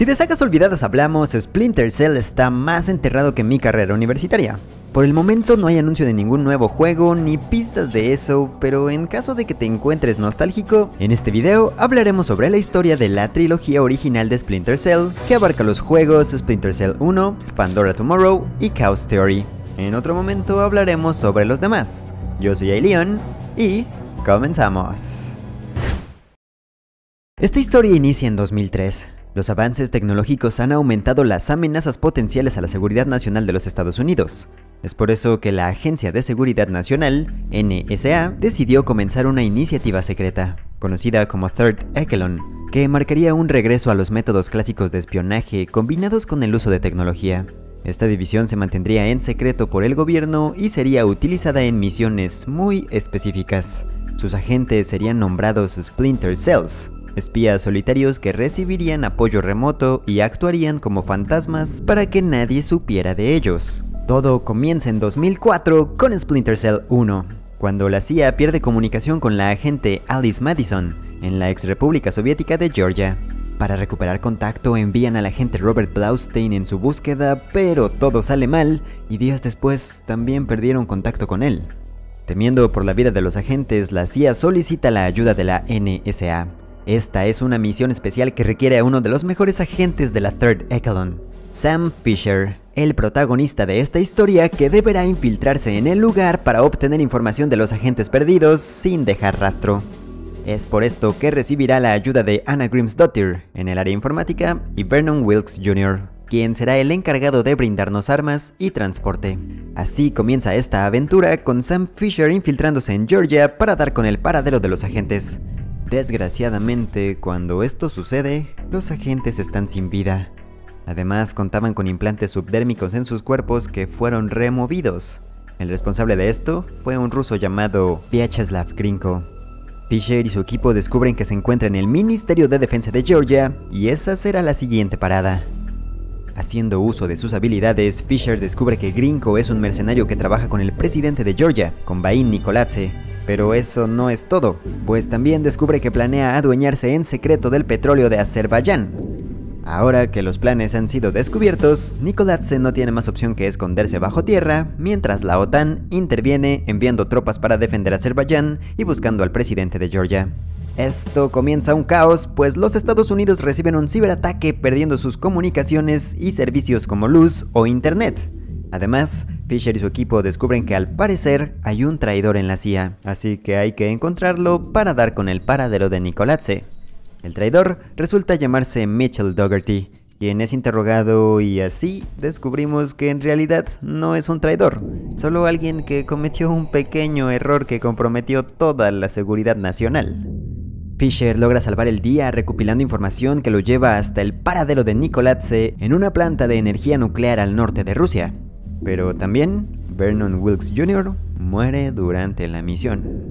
Si de sagas olvidadas hablamos, Splinter Cell está más enterrado que mi carrera universitaria. Por el momento no hay anuncio de ningún nuevo juego ni pistas de eso, pero en caso de que te encuentres nostálgico, en este video hablaremos sobre la historia de la trilogía original de Splinter Cell, que abarca los juegos Splinter Cell 1, Pandora Tomorrow y Chaos Theory. En otro momento hablaremos sobre los demás. Yo soy Aileon y comenzamos. Esta historia inicia en 2003. Los avances tecnológicos han aumentado las amenazas potenciales a la seguridad nacional de los Estados Unidos. Es por eso que la Agencia de Seguridad Nacional, NSA, decidió comenzar una iniciativa secreta, conocida como Third Echelon, que marcaría un regreso a los métodos clásicos de espionaje combinados con el uso de tecnología. Esta división se mantendría en secreto por el gobierno y sería utilizada en misiones muy específicas. Sus agentes serían nombrados Splinter Cells, espías solitarios que recibirían apoyo remoto y actuarían como fantasmas para que nadie supiera de ellos. Todo comienza en 2004 con Splinter Cell 1, cuando la CIA pierde comunicación con la agente Alice Madison en la ex República Soviética de Georgia. Para recuperar contacto envían al agente Robert Blaustein en su búsqueda, pero todo sale mal y días después también perdieron contacto con él. Temiendo por la vida de los agentes, la CIA solicita la ayuda de la NSA. Esta es una misión especial que requiere a uno de los mejores agentes de la Third Echelon, Sam Fisher, el protagonista de esta historia que deberá infiltrarse en el lugar para obtener información de los agentes perdidos sin dejar rastro. Es por esto que recibirá la ayuda de Anna Grimsdottir en el área informática y Vernon Wilkes Jr., quien será el encargado de brindarnos armas y transporte. Así comienza esta aventura con Sam Fisher infiltrándose en Georgia para dar con el paradero de los agentes. Desgraciadamente, cuando esto sucede, los agentes están sin vida. Además, contaban con implantes subdérmicos en sus cuerpos que fueron removidos. El responsable de esto fue un ruso llamado Vyacheslav Grinko. Fisher y su equipo descubren que se encuentra en el Ministerio de Defensa de Georgia y esa será la siguiente parada. Haciendo uso de sus habilidades, Fisher descubre que Grinko es un mercenario que trabaja con el presidente de Georgia, con Vadim Nikolaadze. Pero eso no es todo, pues también descubre que planea adueñarse en secreto del petróleo de Azerbaiyán. Ahora que los planes han sido descubiertos, Nikolaadze no tiene más opción que esconderse bajo tierra, mientras la OTAN interviene enviando tropas para defender a Azerbaiyán y buscando al presidente de Georgia. Esto comienza un caos, pues los Estados Unidos reciben un ciberataque perdiendo sus comunicaciones y servicios como luz o internet. Además, Fisher y su equipo descubren que al parecer hay un traidor en la CIA, así que hay que encontrarlo para dar con el paradero de Nikolaadze. El traidor resulta llamarse Mitchell Dougherty, quien es interrogado y así descubrimos que en realidad no es un traidor, solo alguien que cometió un pequeño error que comprometió toda la seguridad nacional. Fisher logra salvar el día recopilando información que lo lleva hasta el paradero de Nikolaadze en una planta de energía nuclear al norte de Rusia. Pero también, Vernon Wilkes Jr. muere durante la misión.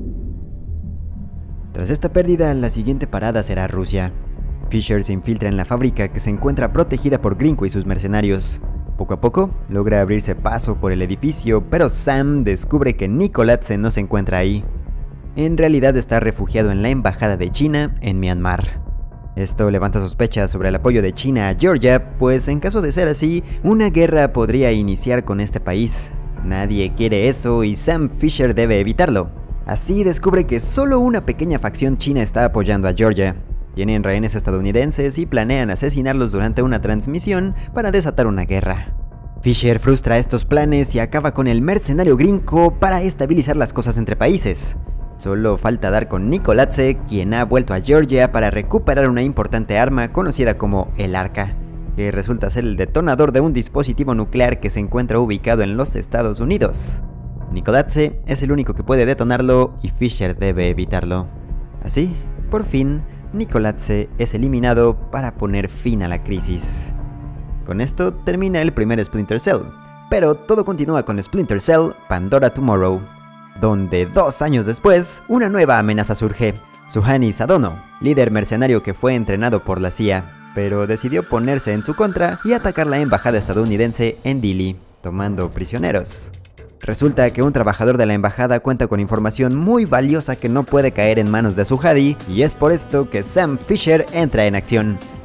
Tras esta pérdida, la siguiente parada será Rusia. Fisher se infiltra en la fábrica que se encuentra protegida por Grinko y sus mercenarios. Poco a poco, logra abrirse paso por el edificio, pero Sam descubre que Nikolaadze no se encuentra ahí. En realidad está refugiado en la embajada de China en Myanmar. Esto levanta sospechas sobre el apoyo de China a Georgia, pues en caso de ser así, una guerra podría iniciar con este país. Nadie quiere eso y Sam Fisher debe evitarlo. Así descubre que solo una pequeña facción china está apoyando a Georgia. Tienen rehenes estadounidenses y planean asesinarlos durante una transmisión para desatar una guerra. Fisher frustra estos planes y acaba con el mercenario Grinko para estabilizar las cosas entre países. Solo falta dar con Nikolaadze, quien ha vuelto a Georgia para recuperar una importante arma conocida como el Arca, que resulta ser el detonador de un dispositivo nuclear que se encuentra ubicado en los Estados Unidos. Nikolaadze es el único que puede detonarlo y Fisher debe evitarlo. Así, por fin, Nikolaadze es eliminado para poner fin a la crisis. Con esto termina el primer Splinter Cell, pero todo continúa con Splinter Cell Pandora Tomorrow, donde 2 años después, una nueva amenaza surge. Suhani Sadono, líder mercenario que fue entrenado por la CIA, pero decidió ponerse en su contra y atacar la embajada estadounidense en Dili, tomando prisioneros. Resulta que un trabajador de la embajada cuenta con información muy valiosa que no puede caer en manos de Suhani, y es por esto que Sam Fisher entra en acción.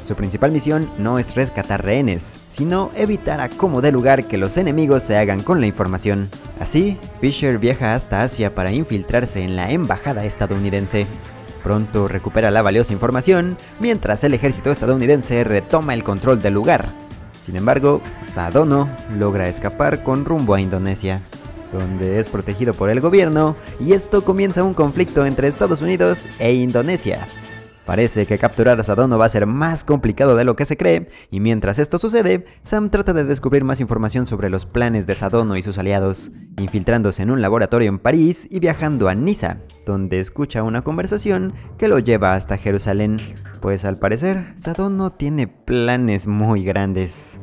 Su principal misión no es rescatar rehenes, sino evitar a como dé lugar que los enemigos se hagan con la información. Así, Fisher viaja hasta Asia para infiltrarse en la embajada estadounidense. Pronto recupera la valiosa información, mientras el ejército estadounidense retoma el control del lugar. Sin embargo, Sadono logra escapar con rumbo a Indonesia, donde es protegido por el gobierno, y esto comienza un conflicto entre Estados Unidos e Indonesia. Parece que capturar a Sadono va a ser más complicado de lo que se cree, y mientras esto sucede, Sam trata de descubrir más información sobre los planes de Sadono y sus aliados, infiltrándose en un laboratorio en París y viajando a Niza, donde escucha una conversación que lo lleva hasta Jerusalén, pues al parecer, Sadono tiene planes muy grandes.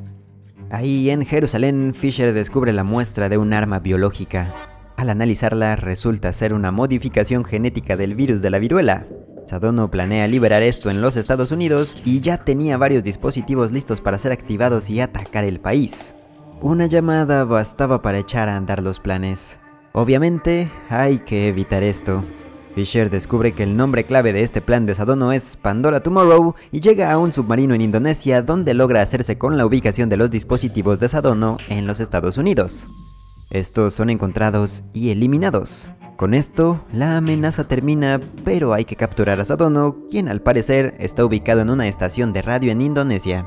Ahí en Jerusalén, Fisher descubre la muestra de un arma biológica. Al analizarla, resulta ser una modificación genética del virus de la viruela. Sadono planea liberar esto en los Estados Unidos y ya tenía varios dispositivos listos para ser activados y atacar el país. Una llamada bastaba para echar a andar los planes. Obviamente, hay que evitar esto. Fisher descubre que el nombre clave de este plan de Sadono es Pandora Tomorrow y llega a un submarino en Indonesia donde logra hacerse con la ubicación de los dispositivos de Sadono en los Estados Unidos. Estos son encontrados y eliminados. Con esto, la amenaza termina, pero hay que capturar a Sadono, quien al parecer está ubicado en una estación de radio en Indonesia.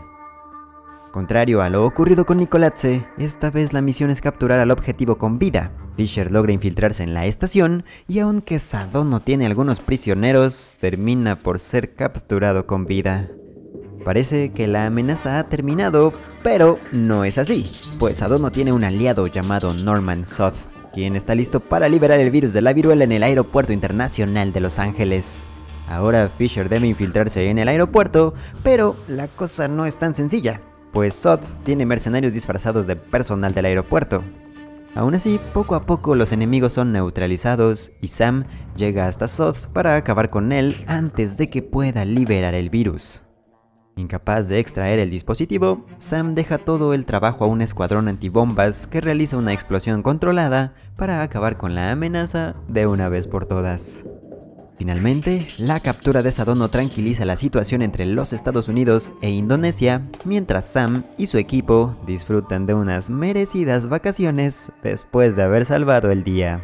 Contrario a lo ocurrido con Nicolatse, esta vez la misión es capturar al objetivo con vida. Fisher logra infiltrarse en la estación y aunque Sadono tiene algunos prisioneros, termina por ser capturado con vida. Parece que la amenaza ha terminado, pero no es así, pues Sadono tiene un aliado llamado Norman Soth, quien está listo para liberar el virus de la viruela en el aeropuerto internacional de Los Ángeles. Ahora Fisher debe infiltrarse en el aeropuerto, pero la cosa no es tan sencilla, pues Soth tiene mercenarios disfrazados de personal del aeropuerto. Aún así, poco a poco los enemigos son neutralizados y Sam llega hasta Soth para acabar con él antes de que pueda liberar el virus. Incapaz de extraer el dispositivo, Sam deja todo el trabajo a un escuadrón antibombas que realiza una explosión controlada para acabar con la amenaza de una vez por todas. Finalmente, la captura de Sadono tranquiliza la situación entre los Estados Unidos e Indonesia, mientras Sam y su equipo disfrutan de unas merecidas vacaciones después de haber salvado el día.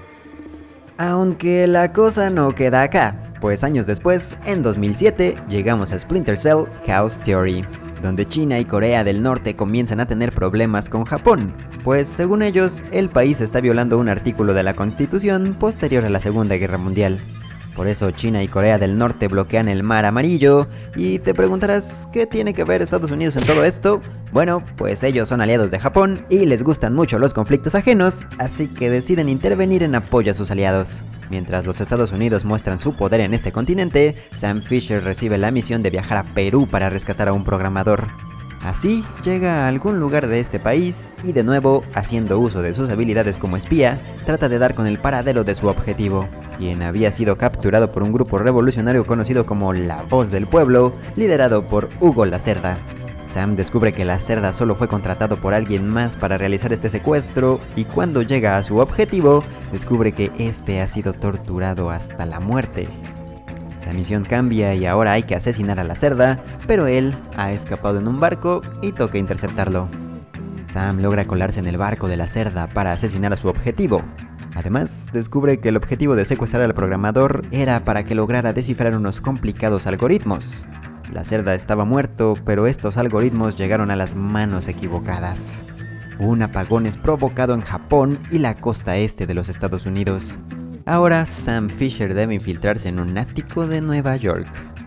Aunque la cosa no queda acá, pues años después, en 2007, llegamos a Splinter Cell Chaos Theory, donde China y Corea del Norte comienzan a tener problemas con Japón, pues según ellos, el país está violando un artículo de la Constitución posterior a la Segunda Guerra Mundial. Por eso China y Corea del Norte bloquean el Mar Amarillo, y te preguntarás, ¿qué tiene que ver Estados Unidos en todo esto? Bueno, pues ellos son aliados de Japón y les gustan mucho los conflictos ajenos, así que deciden intervenir en apoyo a sus aliados. Mientras los Estados Unidos muestran su poder en este continente, Sam Fisher recibe la misión de viajar a Perú para rescatar a un programador. Así, llega a algún lugar de este país y de nuevo, haciendo uso de sus habilidades como espía, trata de dar con el paradero de su objetivo, quien había sido capturado por un grupo revolucionario conocido como La Voz del Pueblo, liderado por Hugo Lacerda. Sam descubre que Lacerda solo fue contratado por alguien más para realizar este secuestro, y cuando llega a su objetivo, descubre que este ha sido torturado hasta la muerte. La misión cambia y ahora hay que asesinar a Lacerda, pero él ha escapado en un barco y toca interceptarlo. Sam logra colarse en el barco de Lacerda para asesinar a su objetivo. Además, descubre que el objetivo de secuestrar al programador era para que lograra descifrar unos complicados algoritmos. Lacerda estaba muerto, pero estos algoritmos llegaron a las manos equivocadas. Un apagón es provocado en Japón y la costa este de los Estados Unidos. Ahora Sam Fisher debe infiltrarse en un ático de Nueva York.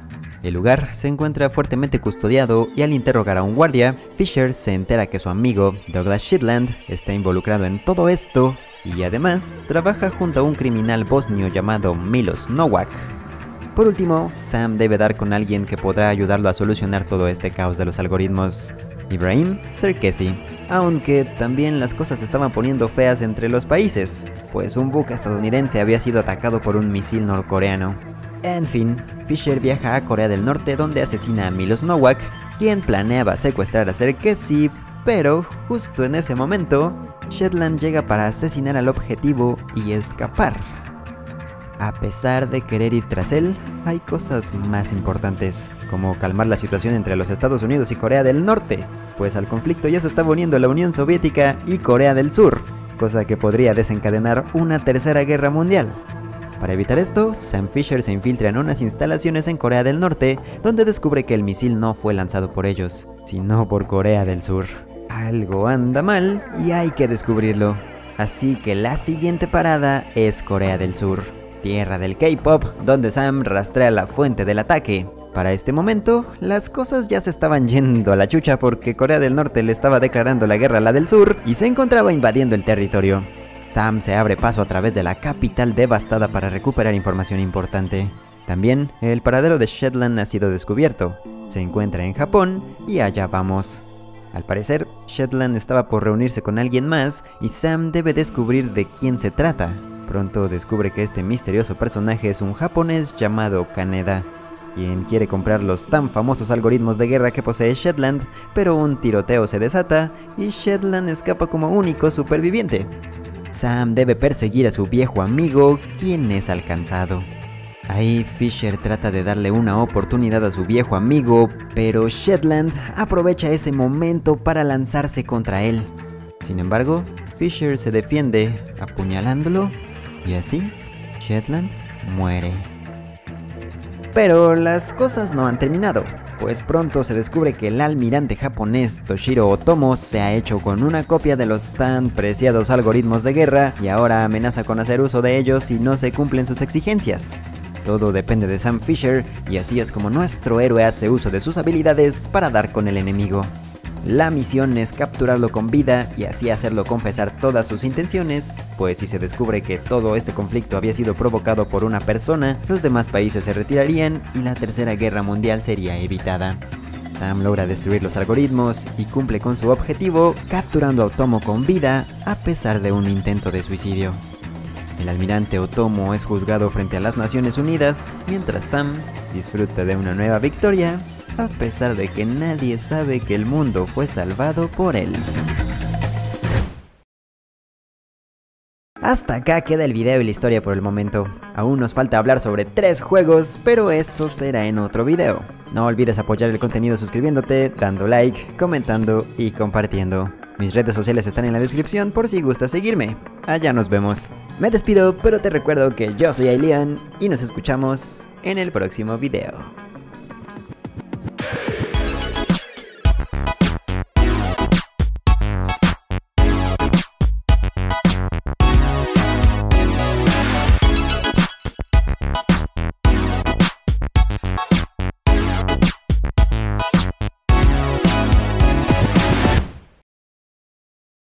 El lugar se encuentra fuertemente custodiado y al interrogar a un guardia, Fisher se entera que su amigo Douglas Shidland está involucrado en todo esto y además trabaja junto a un criminal bosnio llamado Milos Nowak. Por último, Sam debe dar con alguien que podrá ayudarlo a solucionar todo este caos de los algoritmos: Ibrahim Cherkesy. Aunque también las cosas se estaban poniendo feas entre los países, pues un buque estadounidense había sido atacado por un misil norcoreano. En fin, Fisher viaja a Corea del Norte donde asesina a Milos Nowak, quien planeaba secuestrar a Cherkesy, pero justo en ese momento, Shidland llega para asesinar al objetivo y escapar. A pesar de querer ir tras él, hay cosas más importantes, como calmar la situación entre los Estados Unidos y Corea del Norte, pues al conflicto ya se estaba uniendo la Unión Soviética y Corea del Sur, cosa que podría desencadenar una tercera guerra mundial. Para evitar esto, Sam Fisher se infiltra en unas instalaciones en Corea del Norte, donde descubre que el misil no fue lanzado por ellos, sino por Corea del Sur. Algo anda mal y hay que descubrirlo. Así que la siguiente parada es Corea del Sur, tierra del K-pop, donde Sam rastrea la fuente del ataque. Para este momento, las cosas ya se estaban yendo a la chucha porque Corea del Norte le estaba declarando la guerra a la del sur y se encontraba invadiendo el territorio. Sam se abre paso a través de la capital devastada para recuperar información importante. También, el paradero de Shetland ha sido descubierto. Se encuentra en Japón y allá vamos. Al parecer, Shetland estaba por reunirse con alguien más y Sam debe descubrir de quién se trata. Pronto descubre que este misterioso personaje es un japonés llamado Kaneda, quien quiere comprar los tan famosos algoritmos de guerra que posee Shetland, pero un tiroteo se desata y Shetland escapa como único superviviente. Sam debe perseguir a su viejo amigo, quien es alcanzado. Ahí Fisher trata de darle una oportunidad a su viejo amigo, pero Shetland aprovecha ese momento para lanzarse contra él. Sin embargo, Fisher se defiende apuñalándolo y así Shetland muere. Pero las cosas no han terminado, pues pronto se descubre que el almirante japonés Toshiro Otomo se ha hecho con una copia de los tan preciados algoritmos de guerra y ahora amenaza con hacer uso de ellos si no se cumplen sus exigencias. Todo depende de Sam Fisher y así es como nuestro héroe hace uso de sus habilidades para dar con el enemigo. La misión es capturarlo con vida y así hacerlo confesar todas sus intenciones, pues si se descubre que todo este conflicto había sido provocado por una persona, los demás países se retirarían y la tercera guerra mundial sería evitada. Sam logra destruir los algoritmos y cumple con su objetivo, capturando a Otomo con vida a pesar de un intento de suicidio. El almirante Otomo es juzgado frente a las Naciones Unidas, mientras Sam disfruta de una nueva victoria, a pesar de que nadie sabe que el mundo fue salvado por él. Hasta acá queda el video y la historia por el momento. Aún nos falta hablar sobre 3 juegos, pero eso será en otro video. No olvides apoyar el contenido suscribiéndote, dando like, comentando y compartiendo. Mis redes sociales están en la descripción por si gustas seguirme. Allá nos vemos. Me despido, pero te recuerdo que yo soy Ailian y nos escuchamos en el próximo video.